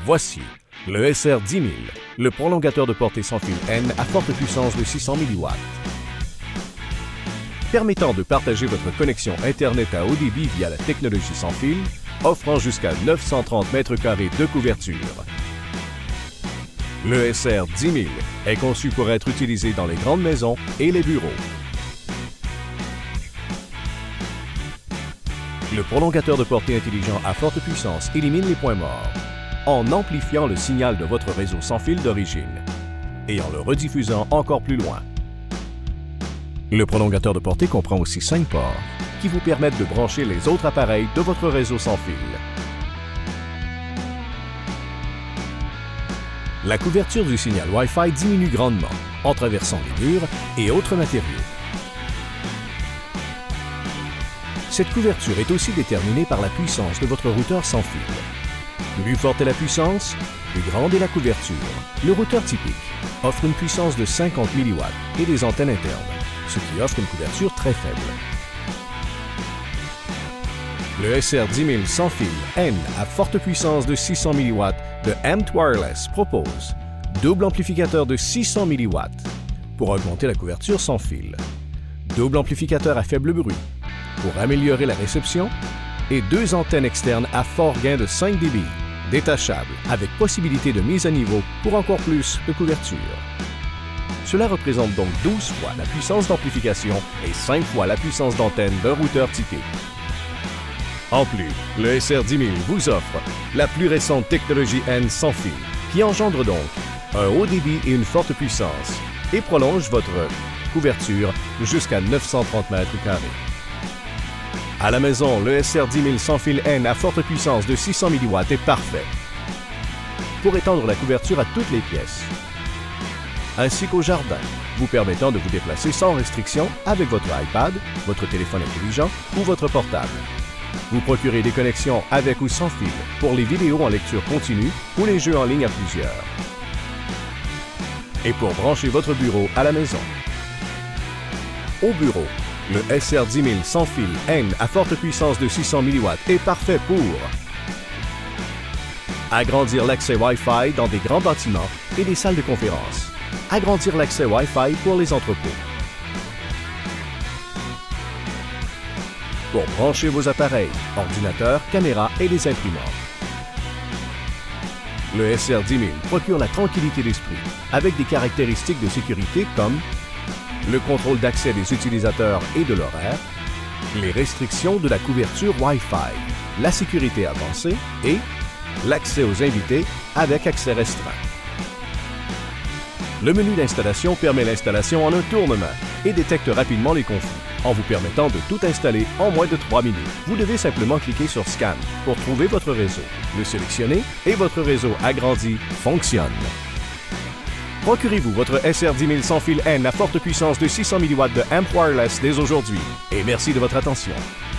Voici le SR10000, le prolongateur de portée sans fil N à forte puissance de 600 mW. Permettant de partager votre connexion Internet à haut débit via la technologie sans fil, offrant jusqu'à 930 m² de couverture. Le SR10000 est conçu pour être utilisé dans les grandes maisons et les bureaux. Le prolongateur de portée intelligent à forte puissance élimine les points morts en amplifiant le signal de votre réseau sans fil d'origine et en le rediffusant encore plus loin. Le prolongateur de portée comprend aussi 5 ports qui vous permettent de brancher les autres appareils de votre réseau sans fil. La couverture du signal Wi-Fi diminue grandement en traversant les murs et autres matériaux. Cette couverture est aussi déterminée par la puissance de votre routeur sans fil. Plus forte est la puissance, plus grande est la couverture. Le routeur typique offre une puissance de 50 mW et des antennes internes, ce qui offre une couverture très faible. Le SR10000 sans fil N à forte puissance de 600 mW de Amped Wireless propose double amplificateur de 600 mW pour augmenter la couverture sans fil, double amplificateur à faible bruit pour améliorer la réception et 2 antennes externes à fort gain de 5 dB, détachables avec possibilité de mise à niveau pour encore plus de couverture. Cela représente donc 12 fois la puissance d'amplification et 5 fois la puissance d'antenne d'un routeur typique. En plus, le SR10000 vous offre la plus récente technologie N sans fil, qui engendre donc un haut débit et une forte puissance et prolonge votre couverture jusqu'à 930 m². À la maison, le SR10000 sans fil N à forte puissance de 600 mW est parfait pour étendre la couverture à toutes les pièces, ainsi qu'au jardin, vous permettant de vous déplacer sans restriction avec votre iPad, votre téléphone intelligent ou votre portable. Vous procurez des connexions avec ou sans fil pour les vidéos en lecture continue ou les jeux en ligne à plusieurs. Et pour brancher votre bureau à la maison. Au bureau, le SR10000 sans fil N à forte puissance de 600 mW est parfait pour agrandir l'accès Wi-Fi dans des grands bâtiments et des salles de conférence, agrandir l'accès Wi-Fi pour les entrepôts, pour brancher vos appareils, ordinateurs, caméras et les imprimantes. Le SR10000 procure la tranquillité d'esprit avec des caractéristiques de sécurité comme le contrôle d'accès des utilisateurs et de l'horaire, les restrictions de la couverture Wi-Fi, la sécurité avancée et l'accès aux invités avec accès restreint. Le menu d'installation permet l'installation en un tour de main et détecte rapidement les conflits en vous permettant de tout installer en moins de 3 minutes. Vous devez simplement cliquer sur Scan pour trouver votre réseau, le sélectionner et votre réseau agrandi fonctionne. Procurez-vous votre SR10000 sans fil N à forte puissance de 600 mW de Amped Wireless dès aujourd'hui et merci de votre attention.